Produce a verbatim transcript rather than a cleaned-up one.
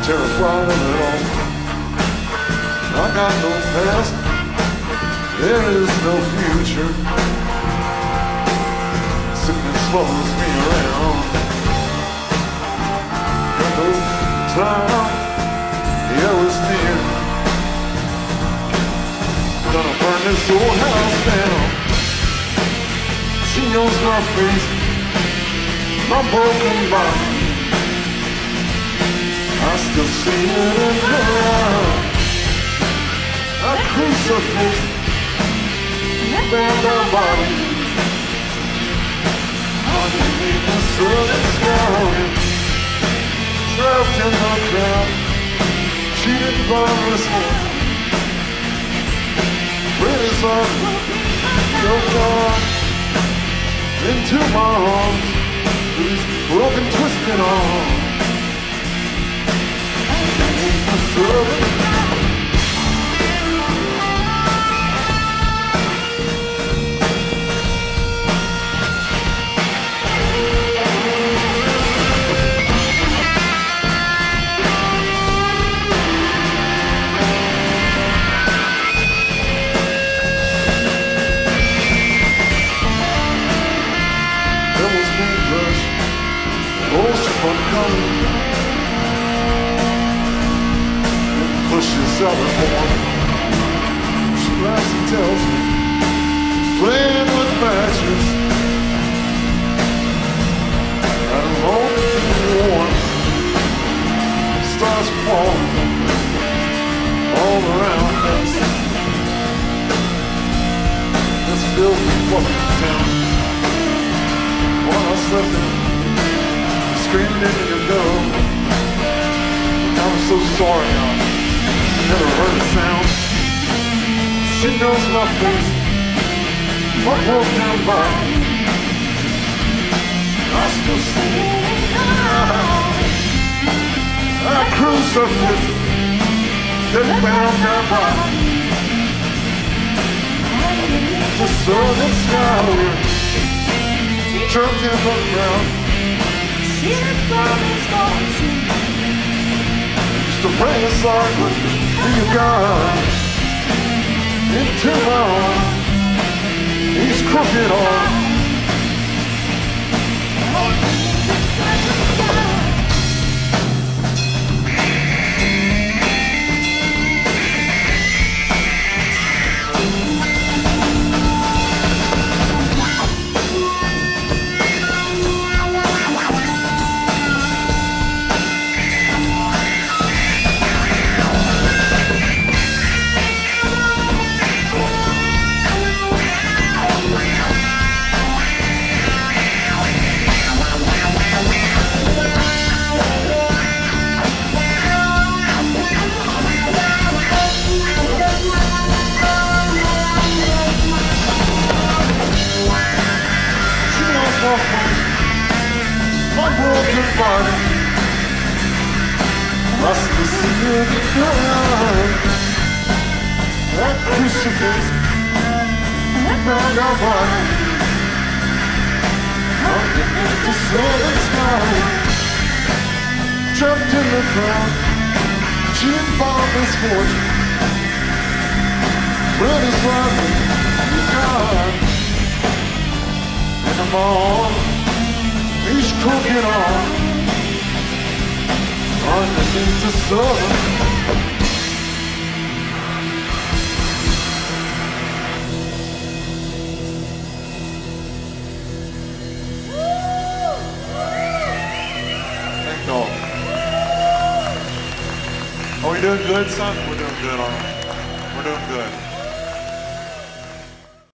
terrified of it all. I got no past, there is no future. Sickness follows me around. Got no time, the hour's near. Gonna burn this old house down. She knows my face, my broken body. I still see it in her eyes. A crucifix, burned our bodies underneath the southern sky. Trapped in the crowd, cheated by this one. Prayers on your God into my arms, these broken, twisted arms. Underneath the southern sky. Pushes out her horn. She laughs and tells me, playing with matches. I'm only warm. Stars falling all around us. This filthy fucking town. While I slept in, screaming into your door. I'm so sorry now. Never heard a sound. She knows my face, my broken body. I still see it in her eyes. A crucifix that bound her body. Underneath the southern sky, jumped in the ground. Seated from his fortune. The prayer song with you God into my arms, these crooked arms. My broken body, I still see it in her eyes. That crucifix, bound our body underneath the southern sky. Trapped in the crowd, cheated by misfortune. Brothers rising, God, and I'm on. These crooked arms underneath the sun. Thank y'all. Are we doing good, son? We're doing good, all right. We're doing good.